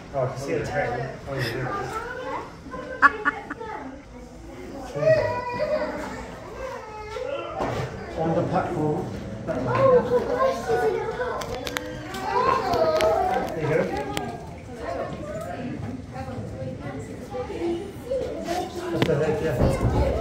Oh, I can see a train. Oh, yeah, there it is. On the platform. There you go. That's the leg, yeah.